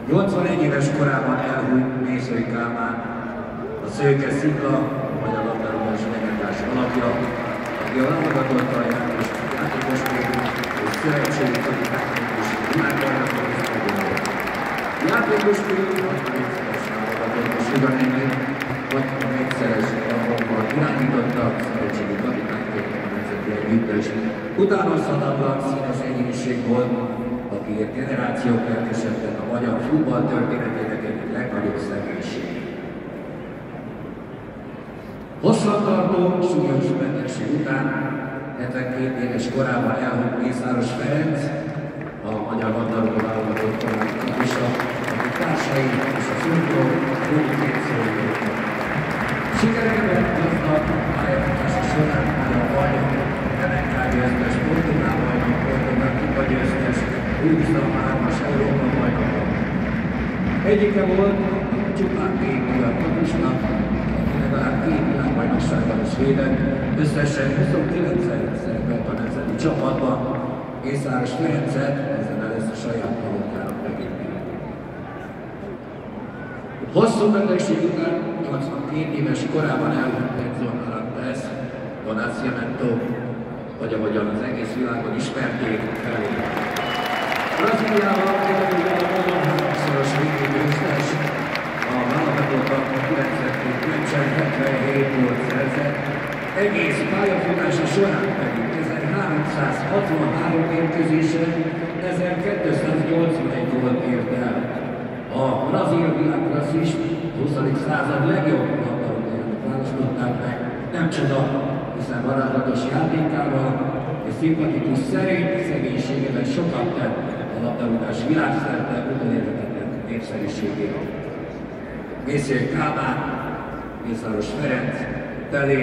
81 éves korában elhunyt Mészői Kálmán, a Szőke Szikla, a magyar labdarúgás legendás alapja, aki a válogatott a játékosként és szövetségi kapitányt világbajnokon is megjelent. Játékosként 61-szeres válogatott Sugarnél, 61-szeres alapokban irányította a szövetségi kapitányként a nemzeti együttes. Utánozhatatlan színes egyéniség volt, akiért generációk lelkesedtek a magyar futball történetének egyik legnagyobb személyiség. Hosszantartó, súlyos betegség után 72 éves korában elhunyt Mészáros Ferenc, a magyar labdarúgó válogatott kapisa, aki társai és a szurkolók rókét szólítottak. Sikerekben gazdag pályafutása során magyar bajnok, MNK győztes, portugál bajnok, portugál kupa győztes, 23-as Európa bajnok. Egyike volt csupán 4 magyar kapusnak, aki legalább 2 világbajnokságban is védett, összesen 29-szer szerepelt a nemzeti csapatban, Mészáros Ferencet ezen lesz a saját magunkjának megírni. Hosszú betegség után 82 éves korában elhunyt Edson Arantes, Don Nascimento, vagy ahogyan az egész világon ismerték felé. Brazíliával egyedül a módon 3-szoros VB győztes, a válogatottak 92 meccsen 77 gólt szerzett, egész pályafutása során pedig 1363 mérkőzésen 1281 gólt ért el. A brazil világklasszist 20. század legjobb labdarúgójának választották meg, nem csoda, hiszen varázslatos játékával és szimpatikus szerény szegénységében sokat tett a labdarúgás világszerte utolérhetetlen népszerűségére. Mészői Kálmán, Mészáros Ferenc, Pelé,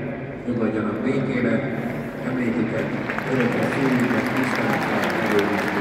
nyugodjanak békében, emléküket örökre szívüket tisztelettel előzni.